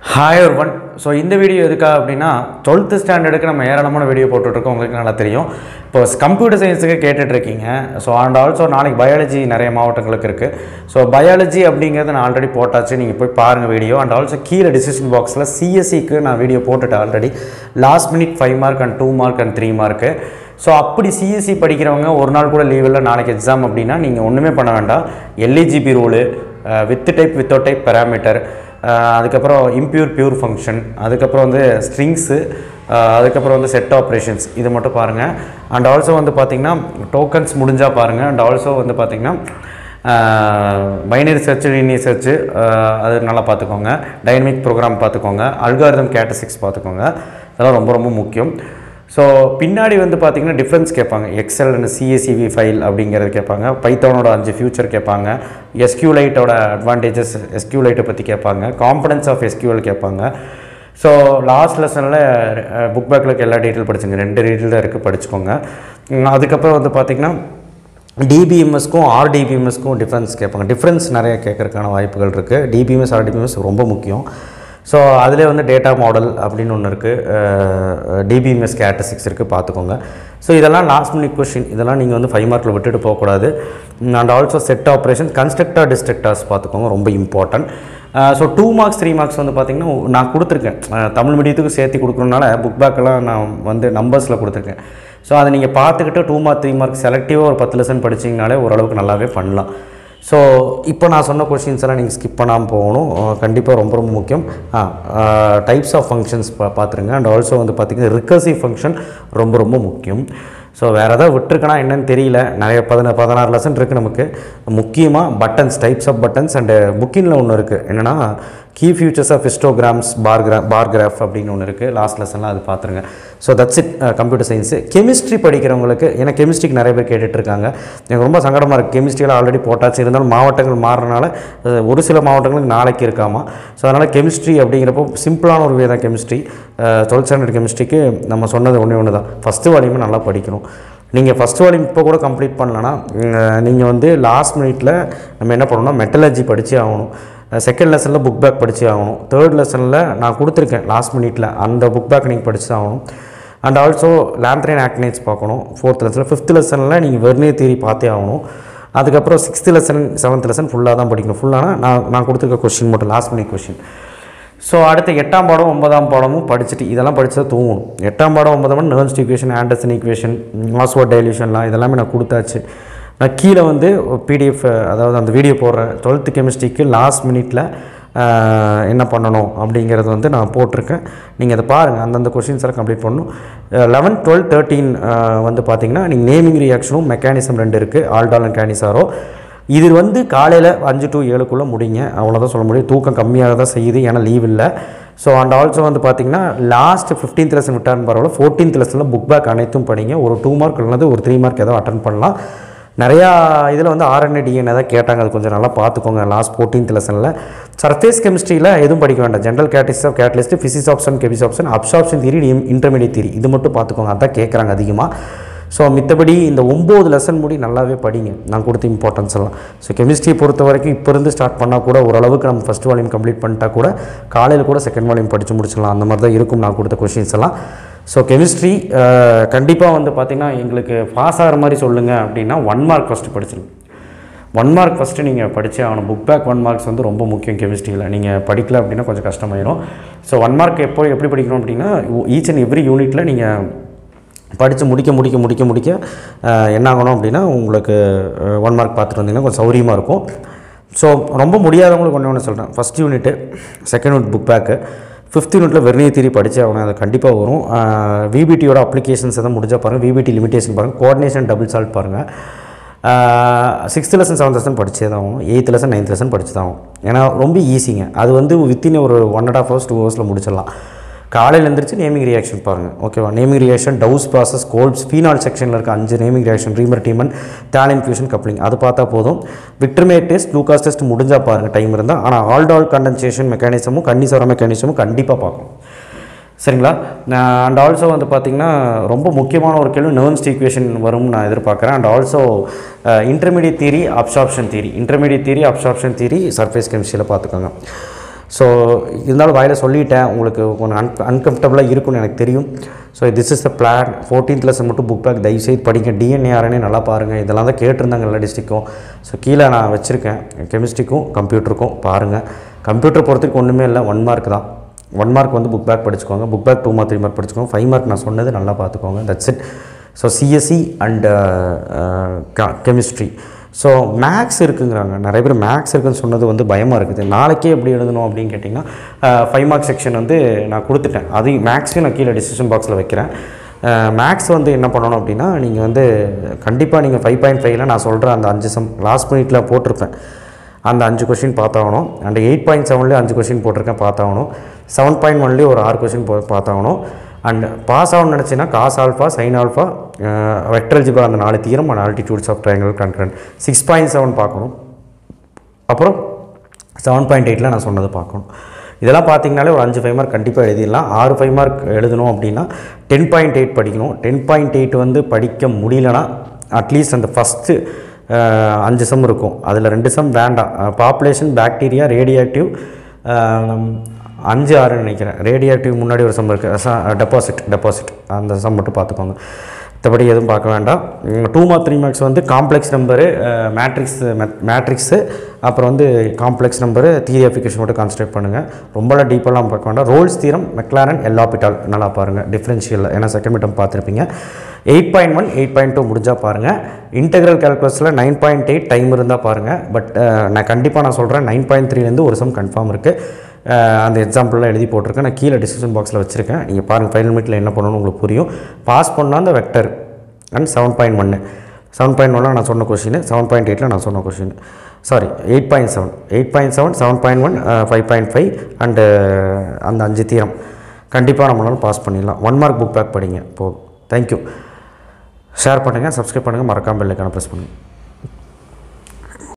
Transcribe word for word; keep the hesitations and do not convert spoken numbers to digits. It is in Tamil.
Hi everyone. So இந்த வீடியோ எதுக்கா அப்படின்னா twelfth ஸ்டாண்டர்டுக்கு நம்ம ஏராளமான வீடியோ போட்டுட்ருக்கோம். உங்களுக்கு நல்லா தெரியும். இப்போ கம்ப்யூட்டர் சயின்ஸுக்கு கேட்டுட்ருக்கீங்க. ஸோ அண்ட் ஆல்சோ நாளைக்கு பயாலஜி நிறைய மாவட்டங்களுக்கு இருக்குது. ஸோ பயாலஜி அப்படிங்கிறது நான் ஆல்ரெடி போட்டாச்சு, நீங்கள் போய் பாருங்கள் வீடியோ. அண்ட் ஆல்சோ கீழே டிசிஷன் பாக்ஸில் சிஎஸ்சிக்கு நான் வீடியோ போட்டுட்டேன் already. Last minute five mark and two mark and three mark. So அப்படி சிஎஸ்சி படிக்கிறவங்க ஒரு நாள் கூட லீவ் இல்லை, நாளைக்கு எக்ஸாம் அப்படின்னா நீங்கள் ஒன்றுமே பண்ண வேண்டாம். LEGB rule, with type without type parameter, அதுக்கப்புறம் இம்பியூர் பியூர் ஃபங்க்ஷன், அதுக்கப்புறம் வந்து ஸ்ட்ரிங்ஸு, அதுக்கப்புறம் வந்து செட் ஆப்ரேஷன்ஸ், இது மட்டும் பாருங்கள். அண்ட் ஆல்சோ வந்து பார்த்திங்கன்னா டோக்கன்ஸ் முடிஞ்சால் பாருங்கள். அண்ட் ஆல்சோ வந்து பார்த்திங்கன்னா பைனரி சர்ச், லீனியர் சர்ச்சு, அது நல்லா பார்த்துக்கோங்க. டைனமிக் ப்ரோக்ராம் பார்த்துக்கோங்க. அல்காரிதம் கேட்டசிக்ஸ் பார்த்துக்கோங்க. அதெல்லாம் ரொம்ப ரொம்ப முக்கியம். ஸோ பின்னாடி வந்து பார்த்திங்கன்னா டிஃப்ரென்ஸ் கேட்பாங்க. எக்ஸல் அண்ட் சிஎஸ்சிவி ஃபைல் அப்படிங்கிறது கேட்பாங்க. பைத்தானோட அஞ்சு ஃபியூச்சர் கேட்பாங்க. எஸ்கியூலைட்டோட அட்வான்டேஜஸ், எஸ்கியூலைட்டை பற்றி கேட்பாங்க. காம்பனன்ஸ் ஆஃப் எஸ்கியூஎல் கேட்பாங்க. ஸோ லாஸ்ட் லெசனில் புக் பேக்கில் இருக்க எல்லா டீட்டெயில் படிச்சுங்க. ரெண்டு டீட்டெயில் தான் இருக்குது, படிச்சுக்கோங்க. அதுக்கப்புறம் வந்து பார்த்திங்கன்னா டிபிஎம்எஸ்க்கும் ஆர்டிபிஎம்எஸ்க்கும் டிஃப்ரென்ஸ் கேட்பாங்க. டிஃப்ரென்ஸ் நிறைய கேட்குறதுக்கான வாய்ப்புகள் இருக்குது. டிபிஎம்எஸ் ஆர்டிபிஎம்எஸ் ரொம்ப முக்கியம். ஸோ அதிலே வந்து டேட்டா மாடல் அப்படின்னு ஒன்று இருக்குது, டிபிஎம்எஸ் கேட்டசிக்ஸ் இருக்குது, பார்த்துக்கோங்க. ஸோ இதெல்லாம் லாஸ்ட் மினிட் கொஸ்டின், இதெல்லாம் நீங்கள் வந்து ஃபைவ் மார்க்கில் விட்டுட்டு போகக்கூடாது. And also set operation, constructor destructors பார்த்துக்கோங்க, ரொம்ப important. So two marks three marks வந்து பார்த்திங்கன்னா நான் கொடுத்துருக்கேன். தமிழ் மீடியத்துக்கு சேர்த்து கொடுக்கணுனால புக் பேக்கெல்லாம் நான் வந்து நம்பர்ஸில் கொடுத்துருக்கேன். ஸோ அதை நீங்கள் பார்த்துக்கிட்டு டூ மார்க் த்ரீ மார்க் செலக்டிவாக ஒரு பத்து லெசன் படிச்சிங்கனாலே ஓரளவுக்கு நல்லாவே பண்ணலாம். ஸோ இப்போ நான் சொன்ன கொஷின்ஸ் எல்லாம் நீங்கள் ஸ்கிப் பண்ணாமல் போகணும். கண்டிப்பாக ரொம்ப ரொம்ப முக்கியம். டைப்ஸ் ஆஃப் ஃபங்க்ஷன்ஸ் பா பார்த்துருங்க. அண்ட் ஆல்சோ வந்து பார்த்திங்கன்னா ரிகர்சிவ் ஃபங்க்ஷன் ரொம்ப ரொம்ப முக்கியம். ஸோ வேறு ஏதாவது விட்டுருக்கனா என்னன்னு தெரியல. நிறைய பதின பதினாறு லெசன் இருக்குது நமக்கு. முக்கியமாக buttons, types of buttons and புக்கிங்கில் ஒன்று இருக்குது. என்னென்னா key features of histograms, bar gra bar graph அப்படின்னு ஒன்று இருக்குது. லாஸ்ட் லெசனில் அது பார்த்துருங்க. So that's it computer science. Chemistry படிக்கிறவங்களுக்கு, ஏன்னா கெமிஸ்ட்ரிக்கு நிறைய பேர் கேட்டுட்ருக்காங்க. எனக்கு ரொம்ப சங்கடமாக இருக்குது. கெமிஸ்ட்ரியில் ஆல்ரெடி போட்டாச்சு, இருந்தாலும் மாவட்டங்கள் மாறுறனால ஒரு சில மாவட்டங்களுக்கு நாளைக்கு இருக்காமா. ஸோ அதனால் கெமிஸ்ட்ரி அப்படிங்கிறப்போ சிம்பிளான ஒரு வே தான் கெமிஸ்ட்ரி. டுவெல்த் ஸ்டாண்டர்ட் கெமிஸ்ட்ரிக்கு நம்ம சொன்னது ஒன்றே ஒன்று தான், ஃபஸ்ட்டு வால்யூமே நல்லா படிக்கணும். நீங்கள் ஃபஸ்ட் வால்யூம் இப்போ கூட கம்ப்ளீட் பண்ணலன்னா நீங்கள் வந்து லாஸ்ட் மினிட்டில் நம்ம என்ன பண்ணணும்னா மெட்டலர்ஜி படித்தே ஆகணும். செகண்ட் லெசனில் புக் பேக் படித்தே ஆகணும். தேர்ட் லெசனில் நான் கொடுத்துருக்கேன் லாஸ்ட் மினிட்டில், அந்த புக் பேக் நீங்கள் படித்து ஆகணும். அண்ட் ஆல்சோ லாந்த்ரைன் ஆக்னைட்ஸ் பார்க்கணும் ஃபோர்த் லெசனில். ஃபிஃப்த் லெசனில் நீங்கள் வெர்னியர் தியரி பார்த்தே ஆகணும். அதுக்கப்புறம் சிக்ஸ்த் லெசன் செவன்த் லெசன் ஃபுல்லாக தான் படிக்கணும். ஃபுல்லானா நான் நான் கொடுத்துருக்க கொஸ்டின் மட்டும், லாஸ்ட் மினிட் கொஸ்டின். ஸோ அடுத்த எட்டாம் பாடம் ஒன்பதாம் பாடமும் படிச்சுட்டு இதெல்லாம் படித்து தான் தூங்கணும். எட்டாம் பாடம் ஒன்பதாம் பாடம் Nernst equation, Anderson equation, Ostwald டைல்யூஷன்லாம் இதெல்லாமே நான் கொடுத்தாச்சு. நான் கீழே வந்து பிடிஎஃப், அதாவது அந்த வீடியோ போடுறேன். டுவெல்த்து கெமிஸ்ட்ரிக்கு லாஸ்ட் மினிட்டில் என்ன பண்ணணும் அப்படிங்கிறது வந்து நான் போட்டிருக்கேன். நீங்கள் அதை பாருங்கள். அந்தந்த கொஷின்ஸ் எல்லாம் கம்ப்ளீட் பண்ணணும். லெவன்த் டுவெல் தேர்ட்டீன் வந்து பார்த்திங்கன்னா நீங்கள் நேமிங் ரியாக்ஷனும் மெக்கானிசம் ரெண்டு இருக்குது, ஆல்டால் அண்ட் கேனிசாரோ. இது வந்து காலையில் அஞ்சு டு ஏழுக்குள்ளே முடிங்க, அவ்வளோதான் சொல்ல முடியும். தூக்கம் கம்மியாக தான் செய்யுது, ஏன்னா லீவ் இல்லை. ஸோ அண்ட் ஆல்சோ வந்து பார்த்திங்கன்னா லாஸ்ட் ஃபிஃப்டீன்த் லெசன் விட்டார்னு பரவாயில்ல, ஃபோர்டீன்த் லெசனில் புக் பேக் அனைத்தும் படிங்க. ஒரு டூ மார்க் இல்லைனா ஒரு த்ரீ மார்க் ஏதோ அட்டன் பண்ணலாம். நிறையா இதில் வந்து ஆர்என்ஏ டிஎன்ஏ தான் கேட்டாங்க, அது கொஞ்சம் நல்லா பார்த்துக்கோங்க. லாஸ்ட் ஃபோர்டீன்த் லெசனில் சர்ஃபேஸ் கெமிஸ்ட்ரியில் எதுவும் படிக்க வேண்டாம். General catalyst of catalyst, physics option, chemistry option, absorption theory, intermediate theory, இது மட்டும் பார்த்துக்கோங்க. அதான் கேட்குறாங்க அதிகமாக. ஸோ மித்தபடி இந்த ஒம்பது லெசன் முடி நல்லாவே படிங்க, நான் கொடுத்த இம்பார்ட்டன்ஸ் எல்லாம். ஸோ கெமிஸ்ட்ரியை பொறுத்த வரைக்கும் இப்போ இருந்து ஸ்டார்ட் பண்ணால் கூட ஓரளவுக்கு நம்ம ஃபஸ்ட் வால்யூம் கம்ப்ளீட் பண்ணிட்டா கூட காலையில் கூட செகண்ட் வால்யூம் படித்து முடிச்சிடலாம். அந்த மாதிரி தான் இருக்கும் நான் கொடுத்த கொஷின்ஸ் எல்லாம். ஸோ கெமிஸ்ட்ரி கண்டிப்பாக வந்து பார்த்திங்கன்னா எங்களுக்கு பாஸ் ஆகிற மாதிரி சொல்லுங்கள் அப்படின்னா ஒன் மார்க் ஃபஸ்ட்டு படிச்சிருங்க. ஒன் மார்க் ஃபஸ்ட்டு நீங்கள் படித்தே ஆகணும். புக் பேக் ஒன் மார்க்ஸ் வந்து ரொம்ப முக்கியம் கெமிஸ்ட்ரியில். நீங்கள் படிக்கல அப்படின்னா கொஞ்சம் கஷ்டமாயிடும். ஸோ ஒன் மார்க் எப்போ எப்படி படிக்கணும் அப்படின்னா ஈச் அண்ட் எவ்ரி யூனிட்டில் நீங்கள் படித்து முடிக்க முடிக்க முடிக்க முடிக்க என்ன ஆகணும் அப்படின்னா உங்களுக்கு ஒன் மார்க் பார்த்துட்டு வந்தீங்கன்னா கொஞ்சம் சௌரியமாக இருக்கும். ஸோ ரொம்ப முடியாதவங்களுக்கு ஒன்று ஒன்று சொல்கிறேன். First unit, second unit book back, fifth யூனிட்டில் வெர்னியர் தியரி படித்தே ஆகணும். அது கண்டிப்பாக வரும். விபிடியோட அப்ளிகேஷன்ஸ் எதாவது முடிஞ்சால் பாருங்கள். விபிடி லிமிடேஷன் பாருங்கள். கோஆர்டினேஷன் டபுள் சால்ட் பாருங்கள். சிக்ஸ்த் லெசன் செவன்த் லெசன் படித்தே தான் ஆகும். எயித்து லெசன் நைன்த் லெசன் படித்து தான் ஆகும். ஏன்னா ரொம்ப ஈஸிங்க. அது வந்து வித்தின் ஒரு one and half hours two ஹவர்ஸில் முடிச்சிடலாம். காலையில் எழுந்திரிச்சு நேமிங் ரியாக்ஷன் பாருங்கள், ஓகேவா? Naming reaction, Dow's process, Kolbe's, phenol செக்ஷனில் இருக்க அஞ்சு naming reaction, Reimer Tiemann, phthalein fusion, coupling, அது பார்த்தா போதும். விக்டர்மேட் டெஸ்ட், லூகாஸ் டெஸ்ட் முடிஞ்சால் பாருங்கள் டைம் இருந்தால். ஆனால் ஆல்டால் கண்டென்சேஷன் மெக்கானிசமும் கன்னிசாரோ மெக்கானிசமும் கண்டிப்பாக பார்க்கணும், சரிங்களா? அண்ட் ஆல்சோ வந்து பார்த்திங்கன்னா ரொம்ப முக்கியமான ஒரு கேள்வி நெர்ன்ஸ்ட் ஈக்குவேஷன் வரும்னு நான் எதிர்பார்க்குறேன். And also intermediate theory, absorption theory, intermediate theory, absorption theory surface கெமிஸ்ட்ரியில் பார்த்துக்கோங்க. ஸோ இருந்தாலும் வாயில் சொல்லிட்டேன், உங்களுக்கு கொஞ்சம் அன் அன்கம்ஃபர்டபுளாக இருக்கும்னு எனக்கு தெரியும். So this is the plan. Fourteenth lesson மட்டும் புக் பேக் தயவுசெய்து படிங்க. டிஎன்ஏ ஆர்என்ஏ நல்லா பாருங்கள். இதெல்லாம் தான் கேட்டிருந்தாங்க எல்லா டிஸ்ட்ரிக்கும். ஸோ கீழே நான் வச்சுருக்கேன், கெமிஸ்ட்ரிக்கும் கம்ப்யூட்டருக்கும் பாருங்கள். கம்ப்யூட்டர் பொறுத்துக்கு ஒன்றுமே இல்லை, ஒன் மார்க் தான். ஒன் மார்க் வந்து புக் பேக் படிச்சுக்கோங்க. Book back two mark three mark படிச்சுக்கோங்க. ஃபைவ் மார்க் நான் சொன்னது நல்லா பார்த்துக்கோங்க. That's it. So CSC and chemistry. So maths இருக்குங்கிறாங்க, நிறைய பேர் மேக்ஸ் இருக்குதுன்னு சொன்னது வந்து பயமாக இருக்குது. நாளைக்கே எப்படி எழுதணும் அப்படின்னு கேட்டிங்கன்னா, ஃபைவ் மார்க் செக்ஷன் வந்து நான் கொடுத்துட்டேன். அது மேக்ஸையும் நான் கீழே டிஸ்கிரிப்ஷன் பாக்ஸில் வைக்கிறேன். மேக்ஸ் வந்து என்ன பண்ணணும் அப்படின்னா, நீங்கள் வந்து கண்டிப்பாக நீங்கள் ஃபைவ் பாயிண்ட் ஃபைவ்ல நான் சொல்கிற அந்த அஞ்சு சம் லாஸ்ட் மினிட்ல போட்டிருப்பேன், அந்த அஞ்சு கொஷின் பார்த்தாகணும். அண்ட் எயிட் பாயிண்ட் செவன்லேயே அஞ்சு கொஷின் போட்டிருக்கேன், பார்த்தாகணும். செவன் பாயிண்ட் ஒன்லேயே ஒரு ஆறு கொஷின் போ பார்த்தாகணும். அண்ட் பாஸ் ஆகணும்னு நினச்சின்னா cos alpha, sine alpha, vector algebra அந்த நாலு theorem and altitudes of triangle concurrent six point seven பார்க்கணும். அப்புறம் செவன் பாயிண்ட் எயிட்டில் நான் சொன்னது பார்க்கணும். இதெல்லாம் பார்த்தீங்கனாலே ஒரு அஞ்சு ஃபைவ் மார்க் கண்டிப்பாக எழுதிடலாம். ஆறு ஃபைவ் மார்க் எழுதணும் அப்படின்னா டென் பாயிண்ட் எயிட் படிக்கணும். டென் பாயிண்ட் எயிட் வந்து படிக்க முடியலன்னா அட்லீஸ்ட் அந்த ஃபஸ்ட்டு அஞ்சு சம் இருக்கும், அதில் ரெண்டு சம் வேண்டாம். பாப்புலேஷன், பாக்டீரியா, ரேடியோ ஆக்டிவ், அஞ்சு ஆறுன்னு நினைக்கிறேன். ரேடியோ ஆக்டிவ் முன்னாடி ஒரு சம் இருக்குது, டெபாசிட் டெபாசிட் அந்த சம் மட்டும் பார்த்துக்கோங்க. மற்றபடி எதுவும் பார்க்க வேண்டாம். டூ மார்க் த்ரீ மார்க்ஸ் வந்து காம்ப்ளெக்ஸ் நம்பரு, மேட்ரிக்ஸ் மேட்ரிக்ஸு, அப்புறம் வந்து காம்ப்ளெக்ஸ் நம்பரு, தியரிஃபிகேஷன் மட்டும் கான்சன்ட்ரேட் பண்ணுங்கள். ரொம்பலாம் டீப்பெல்லாம் பார்க்க வேண்டாம். ரோல்ஸ் தியரம், மெக்லாரன், எல்ஹாபிட்டால் நல்லா பாருங்கள் டிஃப்ரென்ஷியல், ஏன்னா செகண்ட் மிட்டம் பார்த்துருப்பீங்க. Eight point one eight point two முடிஞ்சால் பாருங்கள். இன்டெக்ரல் கேல்குலஸில் நைன் பாயிண்ட் எயிட் டைம் இருந்தால் பாருங்கள். பட் நான் கண்டிப்பாக நான் சொல்கிறேன், நைன் பாயிண்ட் த்ரீலேருந்து ஒரு சம் கன்ஃபார்ம் இருக்குது. அந்த எக்ஸாம்பிள்லாம் எழுதி போட்டிருக்கேன், நான் கீழே டிஸ்கிரிப்ஷன் பாக்ஸில் வச்சுருக்கேன். நீங்கள் பாருங்கள், ஃபைனல் மிட்டில் என்ன பண்ணணும்னு உங்களுக்கு புரியும். பாஸ் பண்ணால் அந்த வெக்டர் அண்ட் செவன் பாயிண்ட் ஒன்று செவன் பாயிண்ட் ஒன்னில் நான் சொன்ன கொஷின், செவன் பாயிண்ட் எயிட்டில் நான் சொன்ன question, sorry eight point seven eight point seven seven point one five point five and அந்த அஞ்சு தீரம் கண்டிப்பாக நம்மளால பாஸ் பண்ணிடலாம். ஒன் மார்க் புக் பேக் படிங்க போதும். தேங்க்யூ. ஷேர் பண்ணுங்கள், சப்ஸ்கிரைப் பண்ணுங்கள், மறக்காமல் பெல் ஐக்கானை ப்ரெஸ் பண்ணுங்கள்.